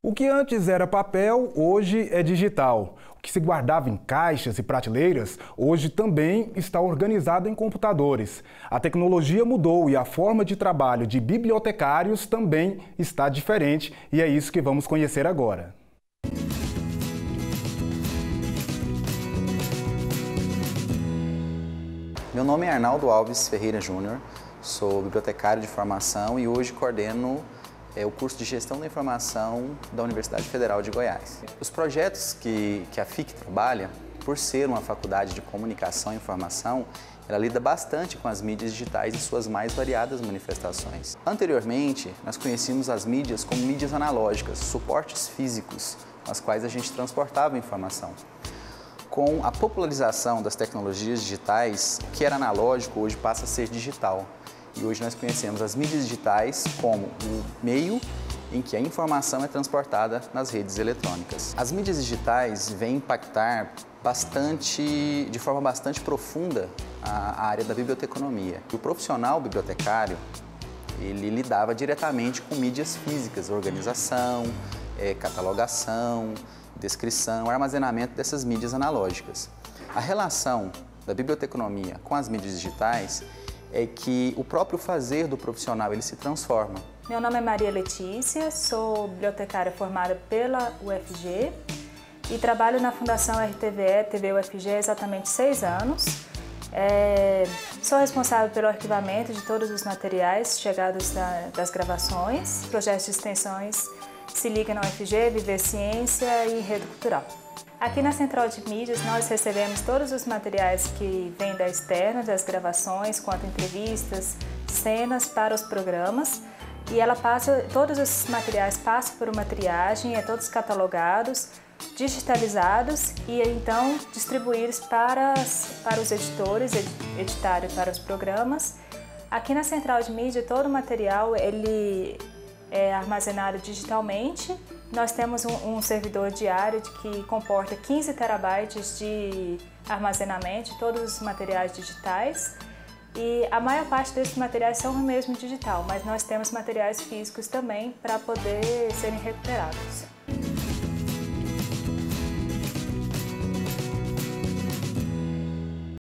O que antes era papel, hoje é digital. O que se guardava em caixas e prateleiras, hoje também está organizado em computadores. A tecnologia mudou e a forma de trabalho de bibliotecários também está diferente, e é isso que vamos conhecer agora. Meu nome é Arnaldo Alves Ferreira Júnior, sou bibliotecário de formação e hoje coordeno o curso de Gestão da Informação da Universidade Federal de Goiás. Os projetos que a FIC trabalha, por ser uma faculdade de comunicação e informação, ela lida bastante com as mídias digitais e suas mais variadas manifestações. Anteriormente, nós conhecíamos as mídias como mídias analógicas, suportes físicos, com as quais a gente transportava informação. Com a popularização das tecnologias digitais, o que era analógico hoje passa a ser digital. E hoje nós conhecemos as mídias digitais como o meio em que a informação é transportada nas redes eletrônicas. As mídias digitais vêm impactar de forma bastante profunda a área da biblioteconomia. O profissional bibliotecário, ele lidava diretamente com mídias físicas, organização, catalogação, descrição, armazenamento dessas mídias analógicas. A relação da biblioteconomia com as mídias digitais é que o próprio fazer do profissional ele se transforma. Meu nome é Maria Letícia, sou bibliotecária formada pela UFG e trabalho na Fundação RTVE, TV UFG há exatamente 6 anos. Sou responsável pelo arquivamento de todos os materiais chegados das gravações, projetos de extensões Se Liga na UFG, Viver Ciência e Rede Cultural. Aqui na Central de Mídias nós recebemos todos os materiais que vêm da externa, das gravações, quanto entrevistas, cenas para os programas. E todos esses materiais passam por uma triagem, todos catalogados, digitalizados e então distribuídos para os editores, editarem para os programas. Aqui na Central de Mídia todo o material ele é armazenado digitalmente. Nós temos um servidor diário que comporta 15 terabytes de armazenamento de todos os materiais digitais e a maior parte desses materiais são mesmo digital, mas nós temos materiais físicos também para poder serem recuperados.